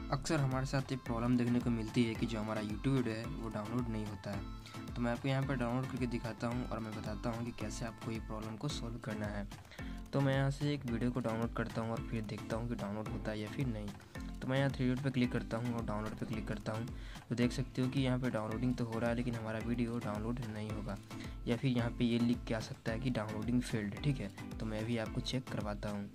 अक्सर हमारे साथ एक प्रॉब्लम देखने को मिलती है कि जो हमारा यूट्यूब वीडियो है वो डाउनलोड नहीं होता है। तो मैं आपको यहाँ पर डाउनलोड करके दिखाता हूँ और मैं बताता हूँ कि कैसे आपको ये प्रॉब्लम को सॉल्व करना है। तो मैं यहाँ से एक वीडियो को डाउनलोड करता हूँ और फिर देखता हूँ कि डाउनलोड होता है या फिर नहीं। तो मैं यहाँ थ्री डॉट पे क्लिक करता हूँ और डाउनलोड पे क्लिक करता हूँ। तो देख सकते हो कि यहाँ पे डाउनलोडिंग तो हो रहा है लेकिन हमारा वीडियो डाउनलोड नहीं होगा, या फिर यहाँ पे ये लिख के आ सकता है कि डाउनलोडिंग फेल्ड। ठीक है, तो मैं भी आपको चेक करवाता हूँ।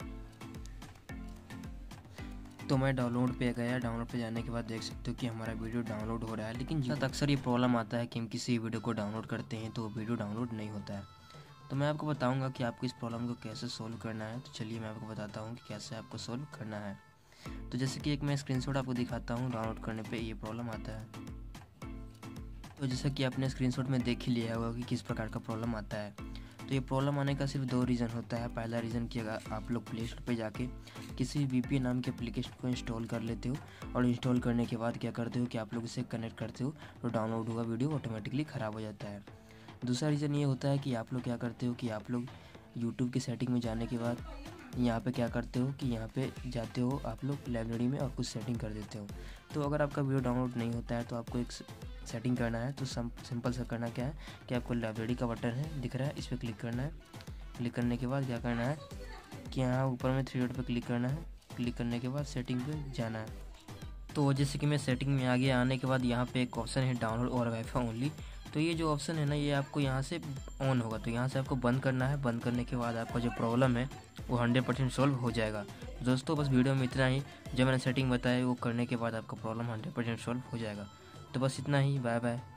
तो मैं डाउनलोड पे गया। डाउनलोड पे जाने के बाद देख सकते हो कि हमारा वीडियो डाउनलोड हो रहा है, लेकिन साथ अक्सर ये प्रॉब्लम आता है कि हम किसी वीडियो को डाउनलोड करते हैं तो वीडियो डाउनलोड नहीं होता है। तो मैं आपको बताऊंगा कि आपको इस प्रॉब्लम को कैसे सोल्व करना है। तो चलिए मैं आपको बताता हूँ कि कैसे आपको सोल्व करना है। तो जैसे कि एक मैं स्क्रीनशॉट आपको दिखाता हूँ, डाउनलोड करने पर ये प्रॉब्लम आता है। तो जैसा कि आपने स्क्रीनशॉट में देख ही लिया होगा कि किस प्रकार का प्रॉब्लम आता है। तो ये प्रॉब्लम आने का सिर्फ दो रीज़न होता है। पहला रीज़न कि अगर आप लोग प्ले स्टोर पर जाके किसी VPN नाम के एप्लीकेशन को इंस्टॉल कर लेते हो और इंस्टॉल करने के बाद क्या करते हो कि आप लोग इसे कनेक्ट करते हो तो डाउनलोड हुआ वीडियो ऑटोमेटिकली ख़राब हो जाता है। दूसरा रीज़न ये होता है कि आप लोग क्या करते हो कि आप लोग यूट्यूब की सेटिंग में जाने के बाद यहाँ पे क्या करते हो कि यहाँ पे जाते हो आप लोग लाइब्रेरी में और कुछ सेटिंग कर देते हो। तो अगर आपका वीडियो डाउनलोड नहीं होता है तो आपको एक सेटिंग करना है। तो सिंपल सा करना क्या है कि आपको लाइब्रेरी का बटन है दिख रहा है, इस पर क्लिक करना है। क्लिक करने के बाद क्या करना है कि यहाँ ऊपर में थ्री डॉट पर क्लिक करना है। क्लिक करने के बाद सेटिंग पे जाना है। तो जैसे कि मैं सेटिंग में आ गया, आने के बाद यहाँ पे एक ऑप्शन है डाउनलोड और वाईफाई ओनली। तो ये जो ऑप्शन है ना, ये आपको यहाँ से ऑन होगा, तो यहाँ से आपको बंद करना है। बंद करने के बाद आपका जो प्रॉब्लम है वो 100% सॉल्व हो जाएगा। दोस्तों बस वीडियो में इतना ही, जो मैंने सेटिंग बताया वो करने के बाद आपका प्रॉब्लम 100% सॉल्व हो जाएगा। तो बस इतना ही, बाय बाय।